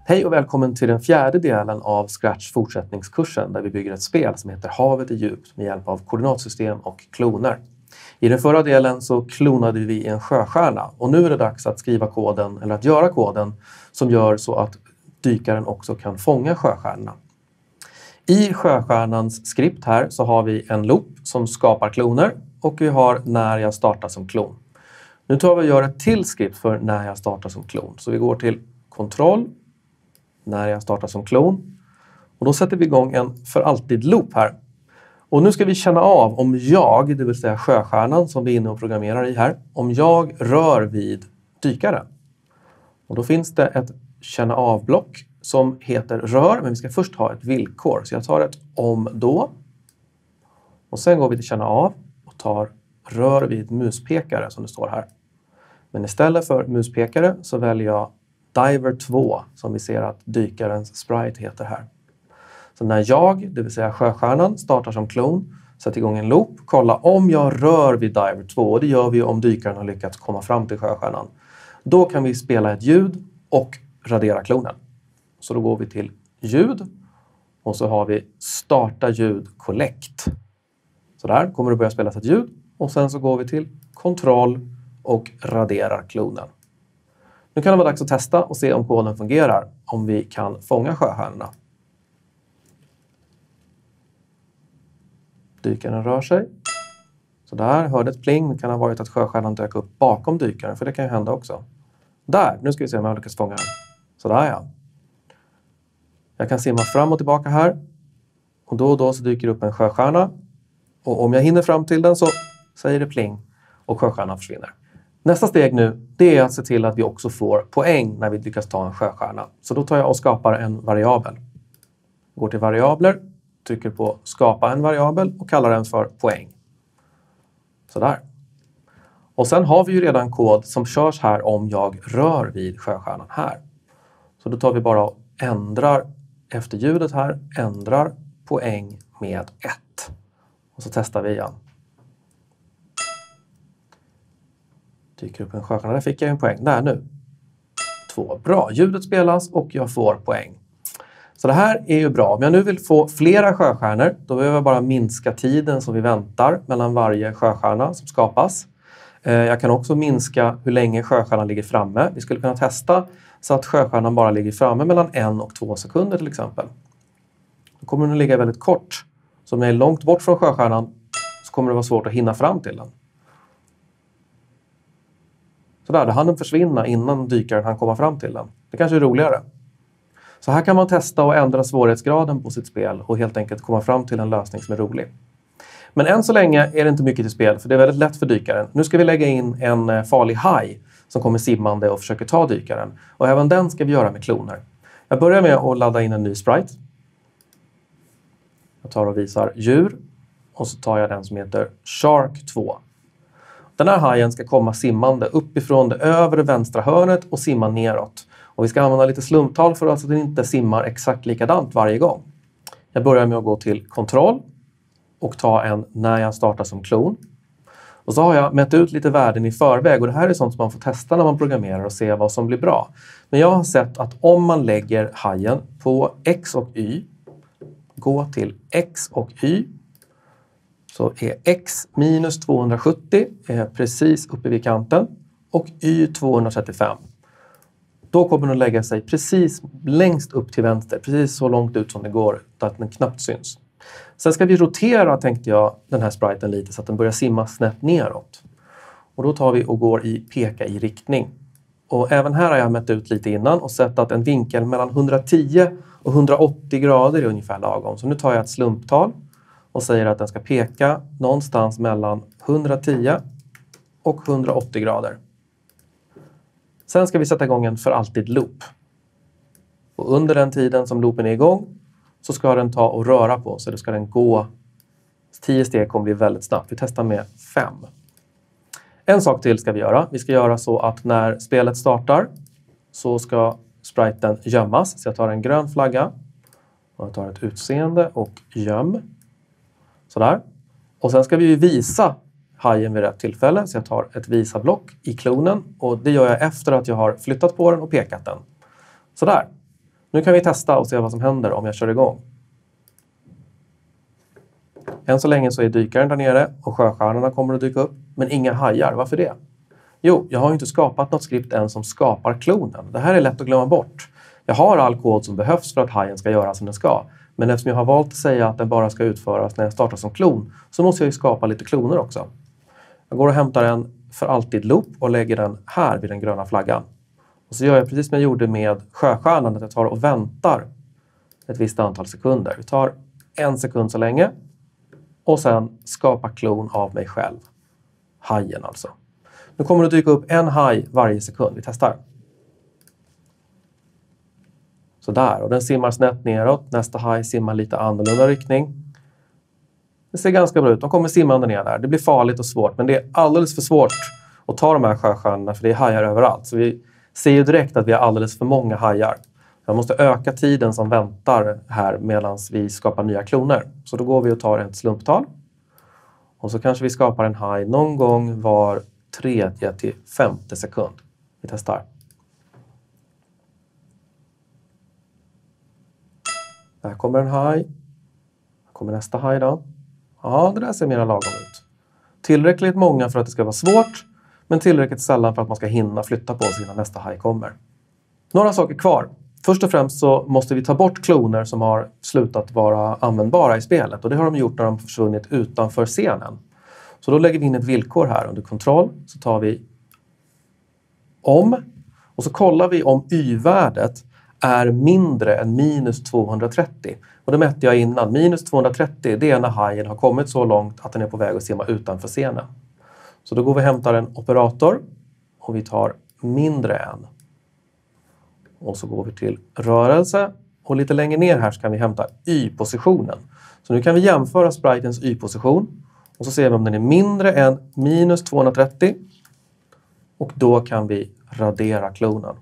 Hej och välkommen till den fjärde delen av Scratch fortsättningskursen där vi bygger ett spel som heter Havet är djupt med hjälp av koordinatsystem och kloner. I den förra delen så klonade vi en sjöstjärna och nu är det dags att skriva koden eller att göra koden som gör så att dykaren också kan fånga sjöstjärnorna. I sjöstjärnans skript här så har vi en loop som skapar kloner och vi har när jag startar som klon. Nu tar vi och gör ett till skript för när jag startar som klon. Så vi går till kontroll, när jag startar som klon. Och då sätter vi igång en för alltid loop här. Och nu ska vi känna av om jag, det vill säga sjöstjärnan som vi är inne och programmerar i här, om jag rör vid dykaren. Och då finns det ett känna av-block som heter rör, men vi ska först ha ett villkor. Så jag tar ett om då. Och sen går vi till känna av och tar rör vid muspekare som det står här. Men istället för muspekare så väljer jag Diver 2 som vi ser att dykarens sprite heter här. Så när jag, det vill säga sjöstjärnan, startar som klon, sätter igång en loop, kolla om jag rör vid Diver 2, och det gör vi om dykaren har lyckats komma fram till sjöstjärnan. Då kan vi spela ett ljud och radera klonen. Så då går vi till ljud och så har vi starta ljud collect. Så där kommer det börja spelas ett ljud och sen så går vi till kontroll och raderar klonen. Nu kan det vara dags att testa och se om koden fungerar, om vi kan fånga sjöstjärnorna. Dykaren rör sig. Så där, hörde ett pling. Det kan ha varit att sjöstjärnan dök upp bakom dykaren, för det kan ju hända också. Där, nu ska vi se om jag lyckas fånga den. Så där ja. Jag kan simma fram och tillbaka här. Och då så dyker upp en sjöstjärna. Och om jag hinner fram till den så säger det pling och sjöstjärnan försvinner. Nästa steg nu, det är att se till att vi också får poäng när vi lyckas ta en sjöstjärna. Så då tar jag och skapar en variabel. Går till variabler, trycker på skapa en variabel och kallar den för poäng. Sådär. Och sen har vi ju redan kod som körs här om jag rör vid sjöstjärnan här. Så då tar vi bara och ändrar efter ljudet här, ändrar poäng med 1. Och så testar vi igen. Dyker upp en sjöstjärna. Där fick jag en poäng. Där nu. 2. Bra. Ljudet spelas och jag får poäng. Så det här är ju bra. Om jag nu vill få flera sjöstjärnor, då behöver jag bara minska tiden som vi väntar mellan varje sjöstjärna som skapas. Jag kan också minska hur länge sjöstjärnan ligger framme. Vi skulle kunna testa så att sjöstjärnan bara ligger framme mellan 1 och 2 sekunder till exempel. Då kommer den att ligga väldigt kort. Så om jag är långt bort från sjöstjärnan så kommer det vara svårt att hinna fram till den. Så där, då hann den försvinna innan dykaren hann komma fram till den. Det kanske är roligare. Så här kan man testa och ändra svårighetsgraden på sitt spel och helt enkelt komma fram till en lösning som är rolig. Men än så länge är det inte mycket till spel, för det är väldigt lätt för dykaren. Nu ska vi lägga in en farlig haj som kommer simmande och försöker ta dykaren. Och även den ska vi göra med kloner. Jag börjar med att ladda in en ny sprite. Jag tar och visar djur och så tar jag den som heter Shark 2. Den här hajen ska komma simmande uppifrån det övre vänstra hörnet och simma neråt. Och vi ska använda lite slumptal för att den inte simmar exakt likadant varje gång. Jag börjar med att gå till kontroll och ta en när jag startar som klon. Och så har jag mätt ut lite värden i förväg, och det här är sånt som man får testa när man programmerar och se vad som blir bra. Men jag har sett att om man lägger hajen på X och Y, gå till X och Y, så är X minus 270 är precis uppe vid kanten och Y 235. Då kommer den att lägga sig precis längst upp till vänster, precis så långt ut som det går så att den knappt syns. Sen ska vi rotera, tänkte jag, den här spriten lite så att den börjar simma snett neråt. Och då tar vi och går i peka i riktning. Och även här har jag mätt ut lite innan och sett att en vinkel mellan 110 och 180 grader är ungefär lagom. Så nu tar jag ett slumptal och säger att den ska peka någonstans mellan 110 och 180 grader. Sen ska vi sätta igång en för alltid loop. Och under den tiden som loopen är igång så ska den ta och röra på sig. Då ska den gå 10 steg, kommer bli väldigt snabbt. Vi testar med 5. En sak till ska vi göra. Vi ska göra så att när spelet startar så ska spriten gömmas. Så jag tar en grön flagga och jag tar ett utseende och göm. Sådär. Och sen ska vi ju visa hajen vid rätt tillfälle. Så jag tar ett visa-block i klonen och det gör jag efter att jag har flyttat på den och pekat den. Sådär. Nu kan vi testa och se vad som händer om jag kör igång. Än så länge så är dykaren där nere och sjöstjärnorna kommer att dyka upp. Men inga hajar. Varför det? Jo, jag har inte skapat något skript än som skapar klonen. Det här är lätt att glömma bort. Jag har all kod som behövs för att hajen ska göra som den ska. Men eftersom jag har valt att säga att den bara ska utföras när jag startar som klon så måste jag ju skapa lite kloner också. Jag går och hämtar en för alltid loop och lägger den här vid den gröna flaggan. Och så gör jag precis som jag gjorde med sjöstjärnan, att jag tar och väntar ett visst antal sekunder. Vi tar 1 sekund så länge och sen skapa klon av mig själv. Hajen alltså. Nu kommer det dyka upp en haj varje sekund. Vi testar. Så där, och den simmar snett neråt. Nästa haj simmar lite annorlunda riktning. Det ser ganska bra ut. De kommer simmande ner där. Det blir farligt och svårt, men det är alldeles för svårt att ta de här sjöstjärnorna för det är hajar överallt. Så vi ser ju direkt att vi har alldeles för många hajar. Jag måste öka tiden som väntar här medan vi skapar nya kloner. Så då går vi och tar ett slumptal. Och så kanske vi skapar en haj någon gång var 3:e till 5:e sekund. Vi testar. Där kommer en haj. Här kommer nästa haj då. Ja, det där ser mer lagom ut. Tillräckligt många för att det ska vara svårt, men tillräckligt sällan för att man ska hinna flytta på sig innan nästa haj kommer. Några saker kvar. Först och främst så måste vi ta bort kloner som har slutat vara användbara i spelet. Och det har de gjort när de försvunnit utanför scenen. Så då lägger vi in ett villkor här under kontroll. Så tar vi om. Och så kollar vi om y-värdet är mindre än minus 230. Och det mätte jag innan. Minus 230 det är när hajen har kommit så långt att den är på väg att simma utanför scenen. Så då går vi och hämtar en operator. Och vi tar mindre än. Och så går vi till rörelse. Och lite längre ner här så kan vi hämta y-positionen. Så nu kan vi jämföra spritens y-position. Och så ser vi om den är mindre än minus 230. Och då kan vi radera klonen.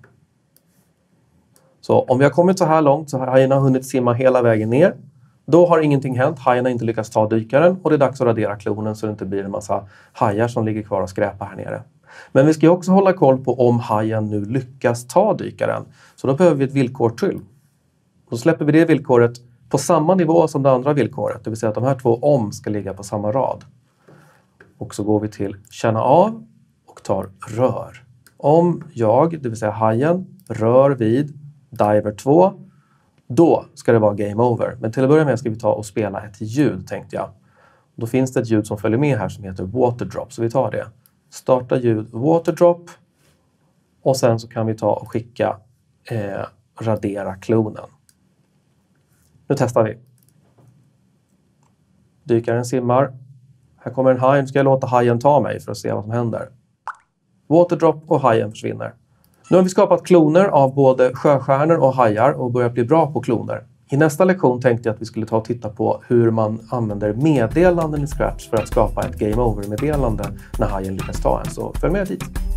Så om vi har kommit så här långt så har hajen hunnit simma hela vägen ner. Då har ingenting hänt. Hajen har inte lyckats ta dykaren. Och det är dags att radera klonen så det inte blir en massa hajar som ligger kvar och skräpar här nere. Men vi ska ju också hålla koll på om hajen nu lyckas ta dykaren. Så då behöver vi ett villkor till. Då släpper vi det villkoret på samma nivå som det andra villkoret. Det vill säga att de här två om ska ligga på samma rad. Och så går vi till känna av och tar rör. Om jag, det vill säga hajen, rör vid diver 2, då ska det vara game over. Men till att börja med ska vi ta och spela ett ljud, tänkte jag. Då finns det ett ljud som följer med här som heter waterdrop, så vi tar det. Starta ljud waterdrop och sen så kan vi ta och skicka radera klonen. Nu testar vi. Dykaren simmar. Här kommer en haj. Nu ska jag låta hajen ta mig för att se vad som händer. Waterdrop och hajen försvinner. Nu har vi skapat kloner av både sjöstjärnor och hajar och börjat bli bra på kloner. I nästa lektion tänkte jag att vi skulle ta och titta på hur man använder meddelanden i Scratch för att skapa ett game over-meddelande när hajen lyckas ta en. Så följ med dit!